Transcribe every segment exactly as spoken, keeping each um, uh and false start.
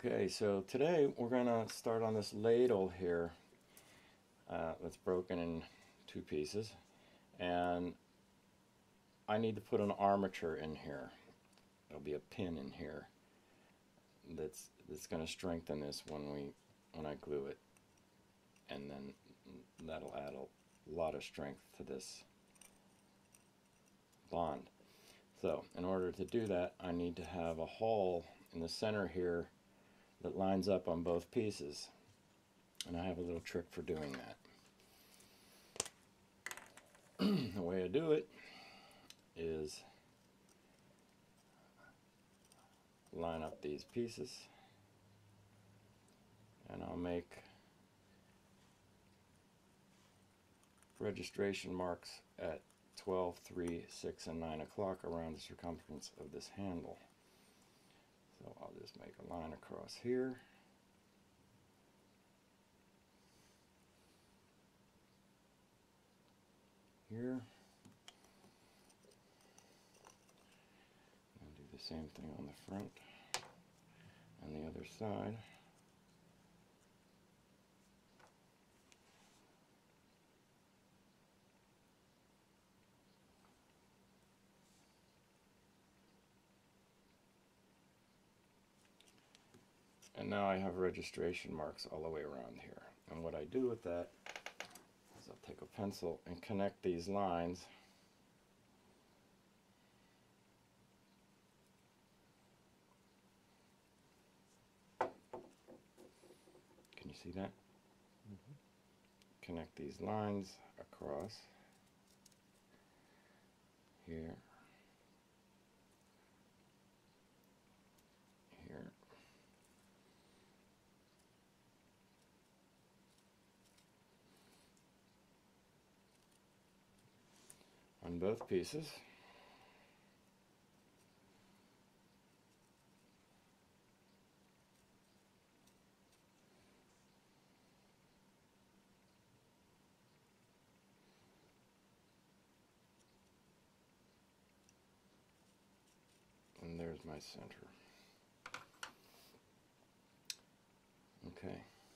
Okay, so today we're going to start on this ladle here uh, that's broken in two pieces, and I need to put an armature in here. There'll be a pin in here that's that's going to strengthen this when we when I glue it, and then that'll add a lot of strength to this bond. So in order to do that, I need to have a hole in the center here that lines up on both pieces, and I have a little trick for doing that. The way I do it is line up these pieces, and I'll make registration marks at twelve, three, six, and nine o'clock around the circumference of this handle. So I'll just make a line across here. Here. I'll do the same thing on the front and the other side. And now I have registration marks all the way around here. And what I do with that is I'll take a pencil and connect these lines. Can you see that? Mm-hmm. Connect these lines across here, here, on both pieces. And there's my center. Okay.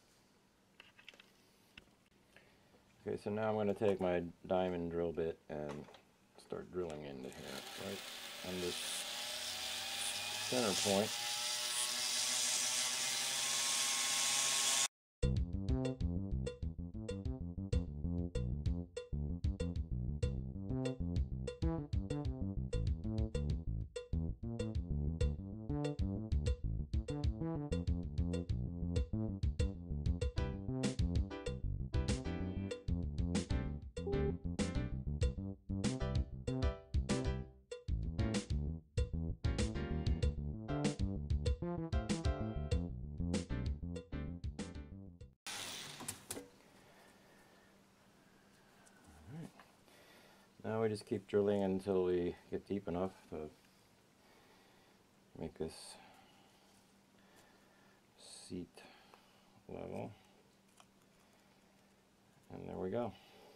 Okay, so now I'm going to take my diamond drill bit and start drilling into here, right on this center point. Now we just keep drilling until we get deep enough to make this seat level. And there we go.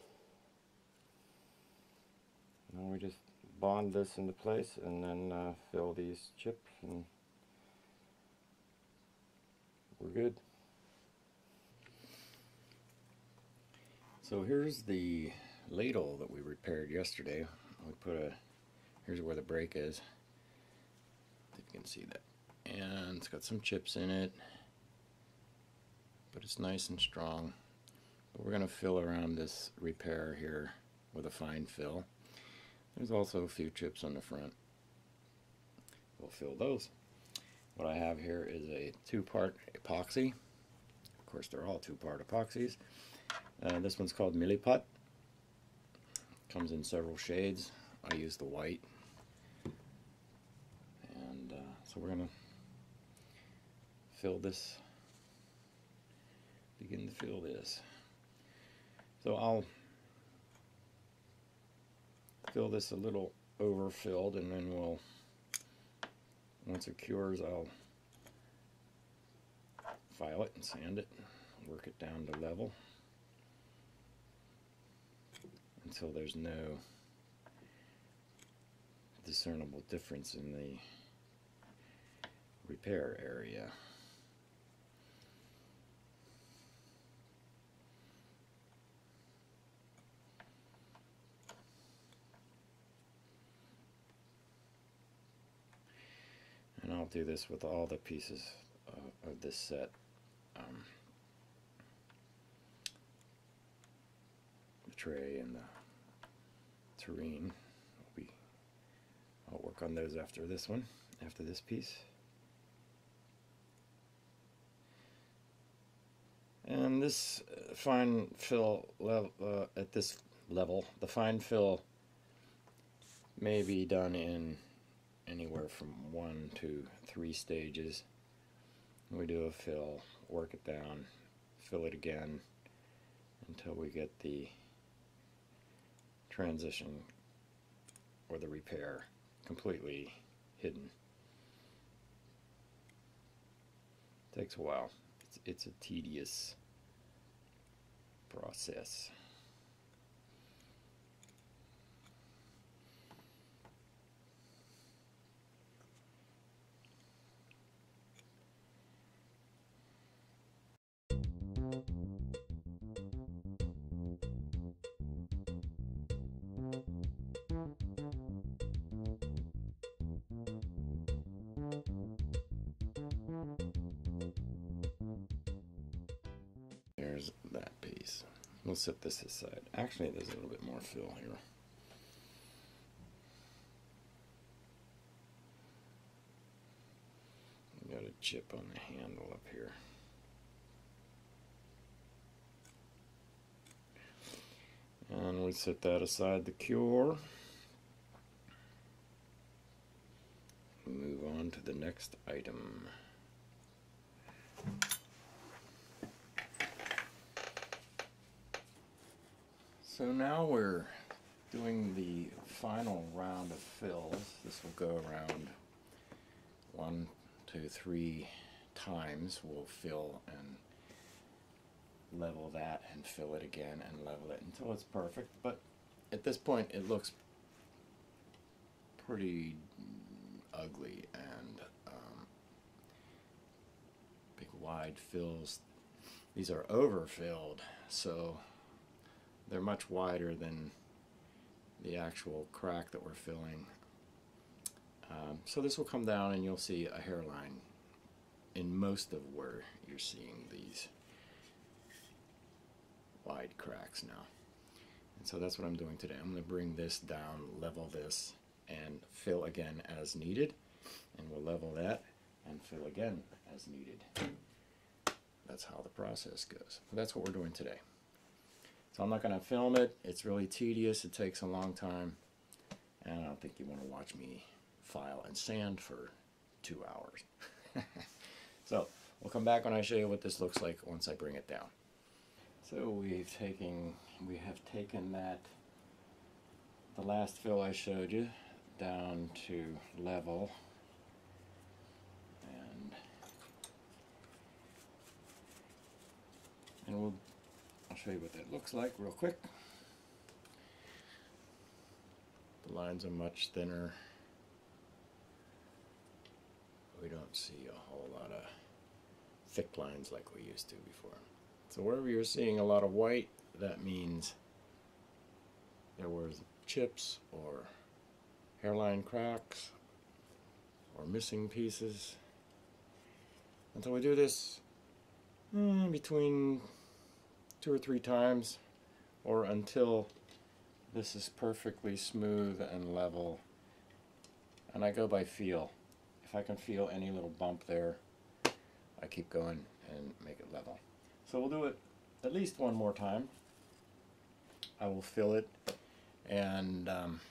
Now we just bond this into place and then uh, fill these chips, and we're good. So here's the ladle that we repaired yesterday. We put a, here's where the break is, if you can see that, and it's got some chips in it, but it's nice and strong. But we're going to fill around this repair here with a fine fill. There's also a few chips on the front. We'll fill those. What I have here is a two-part epoxy. Of course, they're all two-part epoxies. Uh, this one's called Milliput. Comes in several shades. I use the white. And uh, so we're going to fill this, begin to fill this. So I'll fill this a little overfilled, and then we'll, once it cures, I'll file it and sand it, work it down to level until there's no discernible difference in the repair area. do this with all the pieces uh, of this set. Um, the tray and the terrain will be, I'll work on those after this one, after this piece. And this uh, fine fill level, uh, at this level, the fine fill may be done in anywhere from one to three stages. We do a fill, work it down, fill it again until we get the transition or the repair completely hidden. Takes a while. It's, it's a tedious process. There's that piece. We'll set this aside. Actually, there's a little bit more fill here. We got a chip on the handle up here. And we set that aside to cure. Move on to the next item. So now we're doing the final round of fills. This will go around one, two, three times. We'll fill and level that and fill it again and level it until it's perfect. But at this point it looks pretty ugly and um, big wide fills. These are overfilled, so they're much wider than the actual crack that we're filling. Um, so this will come down and you'll see a hairline in most of where you're seeing these wide cracks now. And so that's what I'm doing today. I'm going to bring this down, level this, and fill again as needed. And we'll level that and fill again as needed. That's how the process goes. That's what we're doing today. So I'm not going to film it. It's really tedious. It takes a long time. And I don't think you want to watch me file and sand for two hours. So we'll come back when I show you what this looks like once I bring it down. So we've taken, we have taken that, the last fill I showed you, down to level. And, and we'll I'll show you what that looks like real quick. The lines are much thinner. We don't see a whole lot of thick lines like we used to before. So wherever you're seeing a lot of white, that means there was chips or hairline cracks or missing pieces. And so we do this mm, between two or three times, or until this is perfectly smooth and level. And I go by feel. If I can feel any little bump there, I keep going and make it level. So we'll do it at least one more time. I will fill it and um,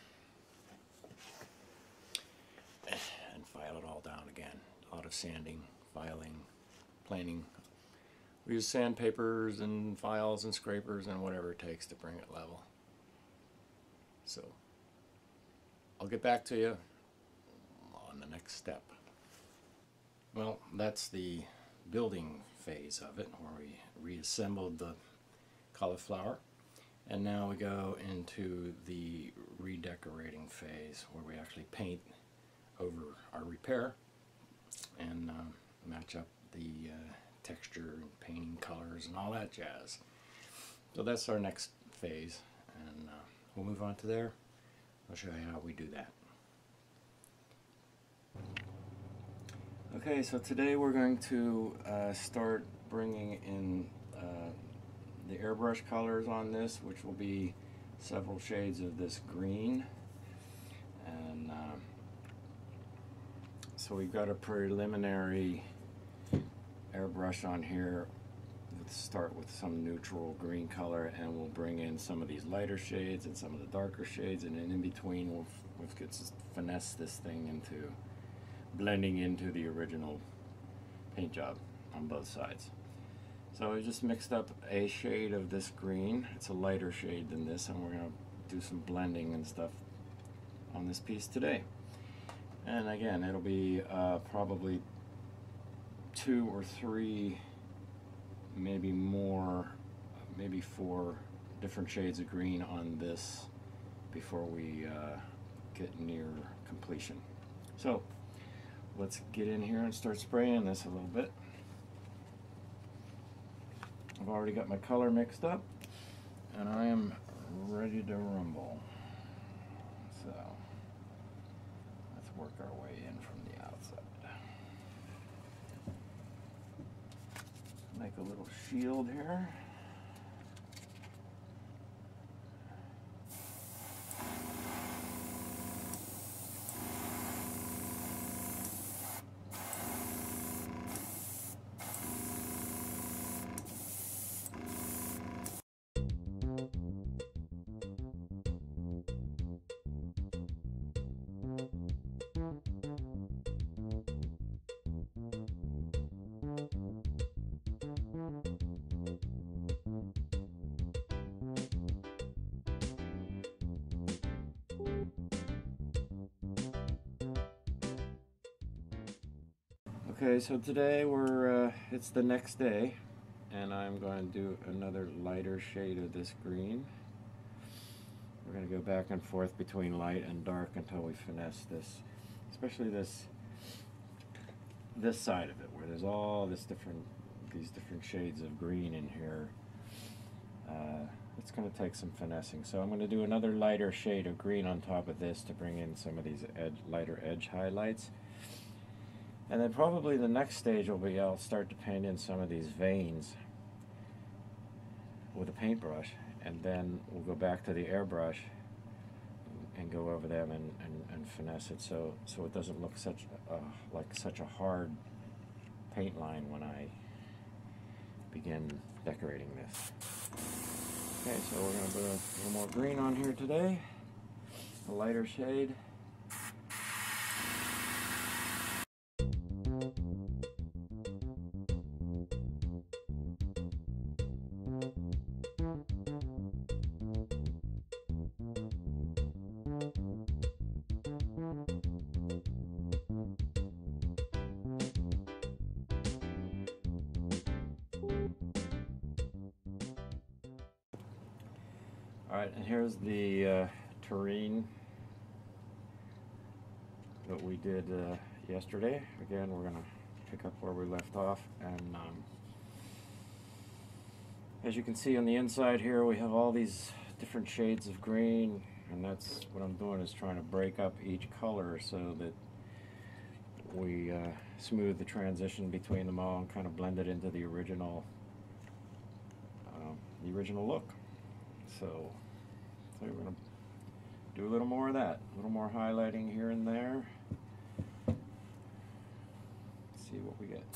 and file it all down again. A lot of sanding, filing, planing. We use sandpapers and files and scrapers and whatever it takes to bring it level. So I'll get back to you on the next step. Well, that's the building phase of it, where we reassembled the cauliflower. And now we go into the redecorating phase, where we actually paint over our repair and uh, match up the uh, texture and painting colors and all that jazz. So that's our next phase, and uh, we'll move on to there. I'll show you how we do that. Okay, so today we're going to uh, start bringing in uh, the airbrush colors on this, which will be several shades of this green. And uh, so we've got a preliminary airbrush on here. Let's start with some neutral green color, and we'll bring in some of these lighter shades and some of the darker shades, and then in between we'll, we'll get to finesse this thing into blending into the original paint job on both sides. So we just mixed up a shade of this green. It's a lighter shade than this, and we're going to do some blending and stuff on this piece today. And again, it'll be uh, probably two or three, maybe more, maybe four different shades of green on this before we uh, get near completion. So let's get in here and start spraying this a little bit. I've already got my color mixed up, and I am ready to rumble. So let's work our way in from the outside. Make a little shield here. Okay, so today we're, uh, it's the next day, and I'm going to do another lighter shade of this green. We're going to go back and forth between light and dark until we finesse this, especially this, this side of it, where there's all this different, these different shades of green in here. Uh, it's going to take some finessing. So I'm going to do another lighter shade of green on top of this to bring in some of these edge, lighter edge highlights. And then probably the next stage will be I'll start to paint in some of these veins with a paintbrush, and then we'll go back to the airbrush and go over them and, and, and finesse it so so it doesn't look such uh, like such a hard paint line when I begin decorating this. Okay, so we're going to put a little more green on here today, a lighter shade. Alright, and here's the uh, terrain that we did uh, yesterday. Again, we're going to pick up where we left off, and um, as you can see on the inside here, we have all these different shades of green, and that's what I'm doing, is trying to break up each color so that we uh, smooth the transition between them all and kind of blend it into the original um, the original look. So, so we're going to do a little more of that, a little more highlighting here and there. See what we get.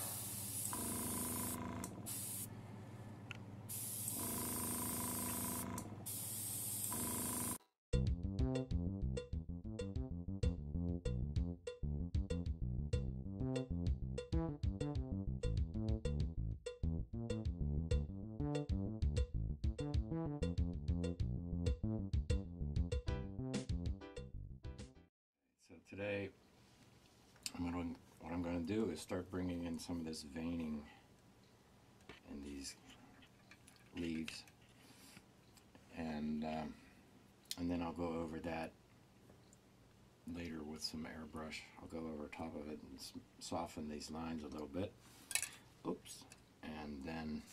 So today, I'm gonna, what I'm going to do is start bringing in some of this veining in these leaves, and um, and then I'll go over that later with some airbrush. I'll go over top of it and soften these lines a little bit. Oops, and then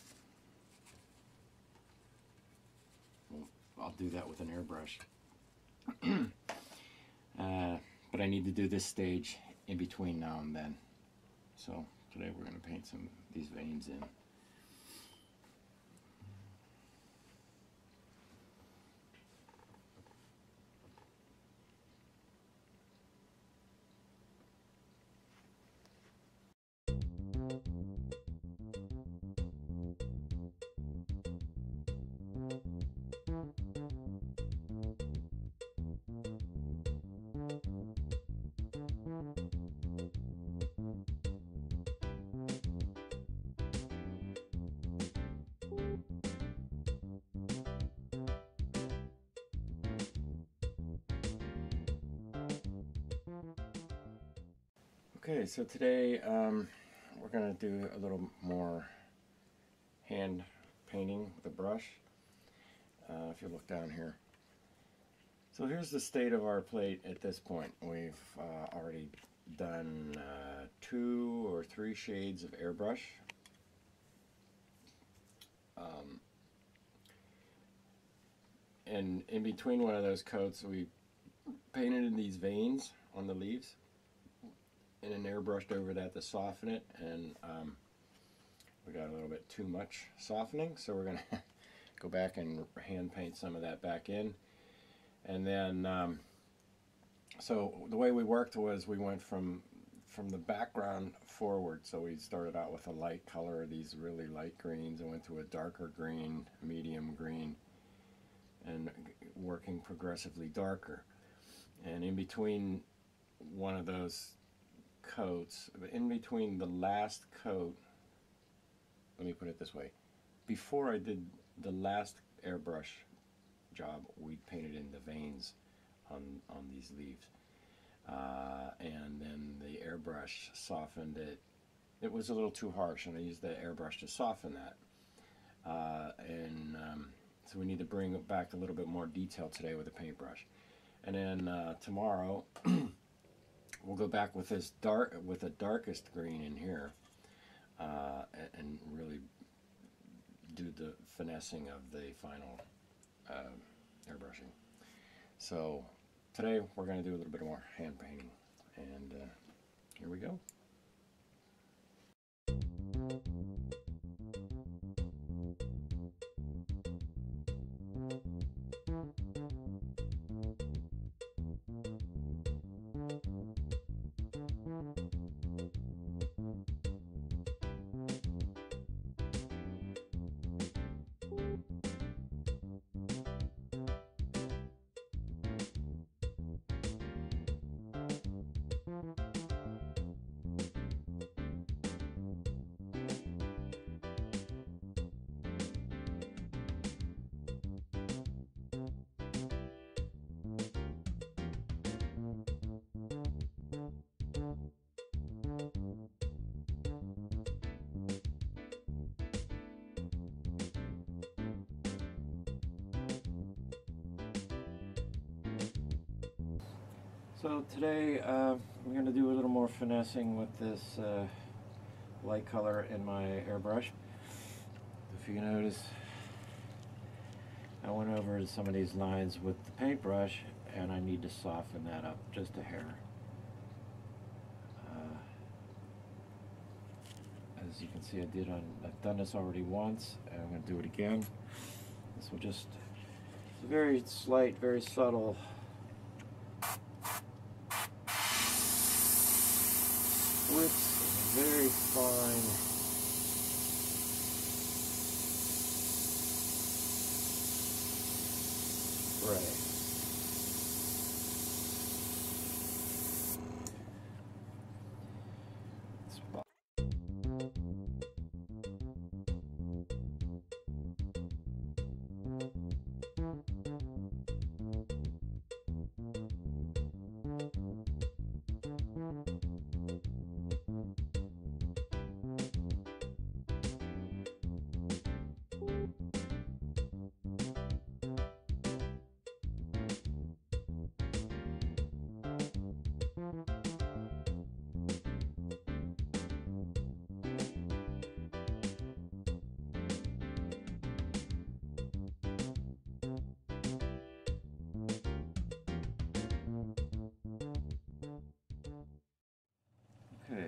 well, I'll do that with an airbrush. uh, but I need to do this stage in between now and then. So today we're going to paint some these veins in. Okay, so today um, we're going to do a little more hand painting with a brush. Uh, if you look down here. So here's the state of our plate at this point. We've uh, already done uh, two or three shades of airbrush. Um, and in between one of those coats, we painted in these veins on the leaves and then airbrushed over that to soften it, and um, we got a little bit too much softening, so we're going to go back and hand paint some of that back in. And then um, so the way we worked was we went from from the background forward. So we started out with a light color, these really light greens, and went to a darker green, medium green, and working progressively darker. And in between one of those coats, in between the last coat, let me put it this way, before I did the last airbrush job, we painted in the veins on, on these leaves. Uh, and then the airbrush softened it. It was a little too harsh, and I used the airbrush to soften that. Uh, and um, so we need to bring back a little bit more detail today with the paintbrush. And then uh, tomorrow, we'll go back with this dark, with the darkest green in here, uh, and, and really do the finessing of the final uh, airbrushing. So today we're going to do a little bit more hand painting, and uh, here we go. So today uh, we're going to do a little more finessing with this uh, light color in my airbrush. If you notice, I went over some of these lines with the paintbrush, and I need to soften that up just a hair. Uh, as you can see, I did on, I've done this already once, and I'm going to do it again. This will just, it's a very slight, very subtle whips, very fine spray. Spot.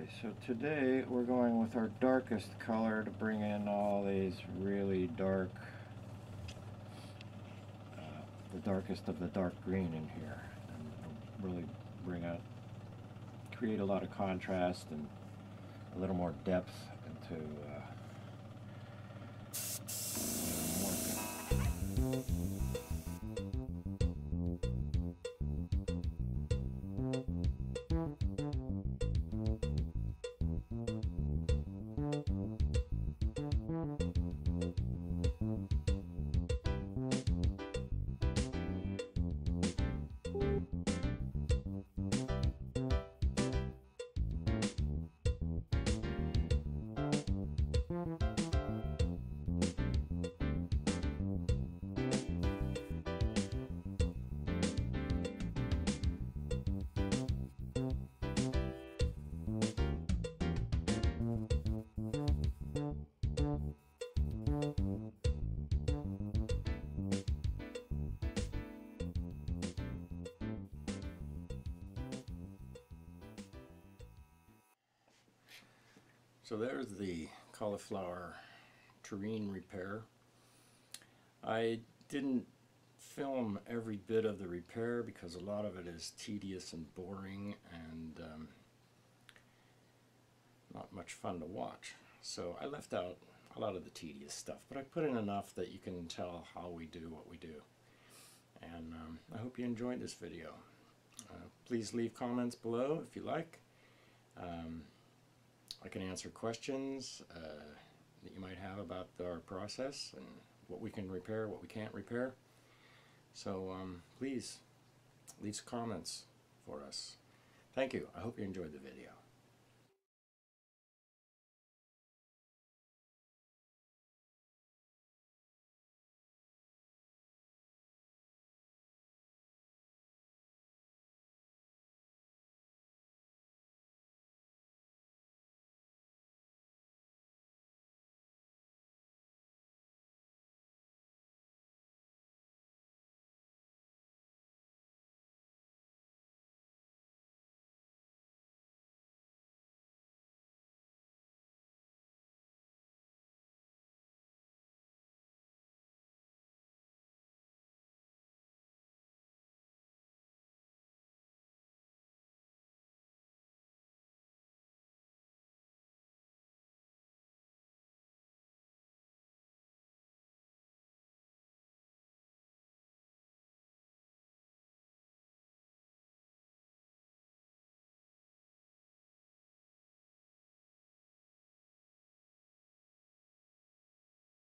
Okay, so today we're going with our darkest color to bring in all these really dark, uh, the darkest of the dark green in here, and really bring out, create a lot of contrast and a little more depth into uh, So there's the cauliflower terrain repair. I didn't film every bit of the repair because a lot of it is tedious and boring and um, not much fun to watch. So I left out a lot of the tedious stuff, but I put in enough that you can tell how we do what we do. And um, I hope you enjoyed this video. Uh, please leave comments below if you like. Um, I can answer questions uh, that you might have about our process and what we can repair, what we can't repair. So um, please leave comments for us. Thank you. I hope you enjoyed the video.